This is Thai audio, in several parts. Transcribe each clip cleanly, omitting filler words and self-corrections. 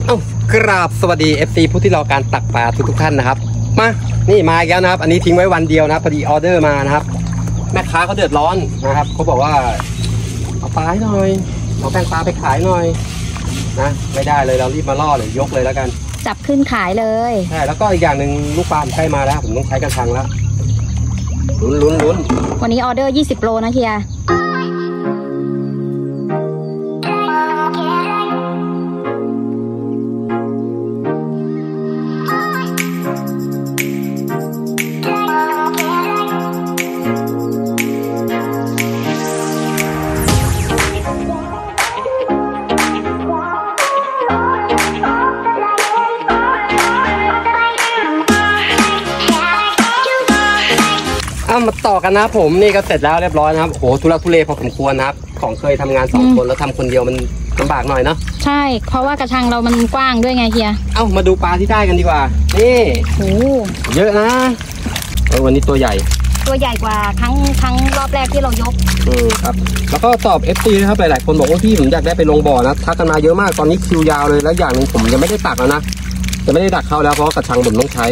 กราบสวัสดี FC ผู้ที่รอการตักปลาทุกท่านนะครับมานี่มาอีกแล้วนะครับอันนี้ทิ้งไว้วันเดียวนะพอดีออเดอร์มานะครับแม่ค้าเขาเดือดร้อนนะครับเขาบอกว่าเอาปลาให้หน่อยเอาแป้งปลาไปขายหน่อยนะไม่ได้เลยเรารีบมาล่อเลยยกเลยแล้วกันจับขึ้นขายเลยใช่แล้วก็อีกอย่างหนึ่งลูกปลาใกล้มาแล้วผมต้องใช้กระชังแล้วลุ้นวันนี้ออเดอร์20 โลนะเฮียมาต่อกันนะผมนี่ก็เสร็จแล้วเรียบร้อยนะครับโหทุลักทุเลพอสมควรนะครับของเคยทำงาน2 คนแล้วทำคนเดียวมันลำบากหน่อยเนาะใช่เพราะว่ากระชังเรามันกว้างด้วยไงเฮียมาดูปลาที่ได้กันดีกว่านี่โอ้เยอะนะวันนี้ตัวใหญ่กว่าครั้งรอบแรกที่เรายกครับแล้วก็ตอบ FC นะครับหลายๆคนบอกว่าพี่ผมอยากได้ไปลงบ่อนะทักกันมาเยอะมากตอนนี้คิวยาวเลยแล้วอย่างหนึ่งผมยังไม่ได้ตักแล้วนะจะไม่ได้ดักเข้าแล้วเพราะกระชังผมต้องใช้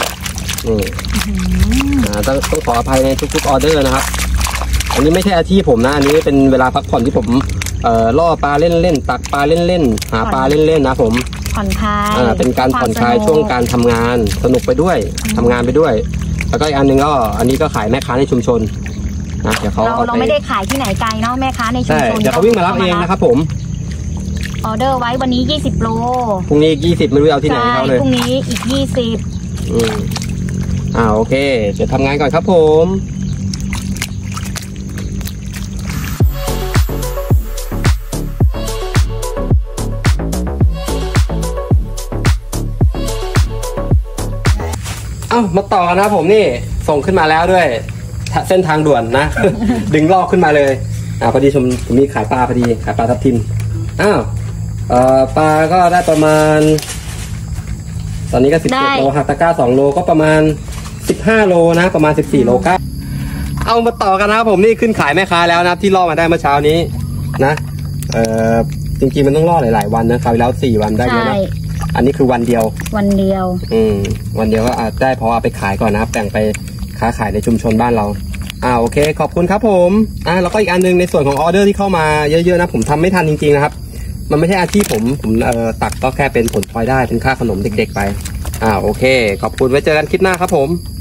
ต้องขออภัยในทุกๆออเดอร์นะครับอันนี้ไม่ใช่อาชีพผมนะอันนี้เป็นเวลาพักผ่อนที่ผมล่อปลาเล่นตักปลาเล่นหาปลาเล่นนะผมผ่อนคลายเป็นการผ่อนคลายช่วงการทำงานสนุกไปด้วยทำงานไปด้วยแล้วก็อีกอันนึงก็อันนี้ก็ขายแม่ค้าในชุมชนนะเดี๋ยวเราไม่ได้ขายที่ไหนไกลเนาะแม่ค้าในชุมชนเดี๋ยวเขาวิ่งมารับเองนะครับผมออเดอร์ไว้วันนี้20 โลพรุ่งนี้20ไม่รู้เอาที่ไหนเขาเลยพรุ่งนี้อีก20 โอเคเดี๋ยวทำงานก่อนครับผมมาต่อกันนะผมนี่ส่งขึ้นมาแล้วด้วยเส้นทางด่วนนะ ดึงลอกขึ้นมาเลยพอดีผมมีขายปลาพอดีขายปลาทับทิมปลาก็ได้ประมาณตอนนี้ก็17 โลหักตะกร้า2 โลก็ประมาณ15 โลนะประมาณ14 โลก็เอามาต่อกันนะครับผมนี่ขึ้นขายแม่ค้าแล้วนะที่ล่อมาได้เมื่อเช้านี้นะจริงๆมันต้องล่อหลายๆวันนะคราวแล้ว4 วันได้เยอะนะอันนี้คือวันเดียววันเดียวก็อาจได้พอเอาไปขายก่อนนะครับแบ่งไปค้าขายในชุมชนบ้านเราโอเคขอบคุณครับผมแล้วก็อีกอันนึงในส่วนของออเดอร์ที่เข้ามาเยอะๆนะผมทำไม่ทันจริงๆนะครับมันไม่ใช่อาชีพผมตักก็แค่เป็นผลพลอยได้เป็นค่าขนมเด็กๆไปโอเคขอบคุณไว้เจอกันคลิปหน้าครับผม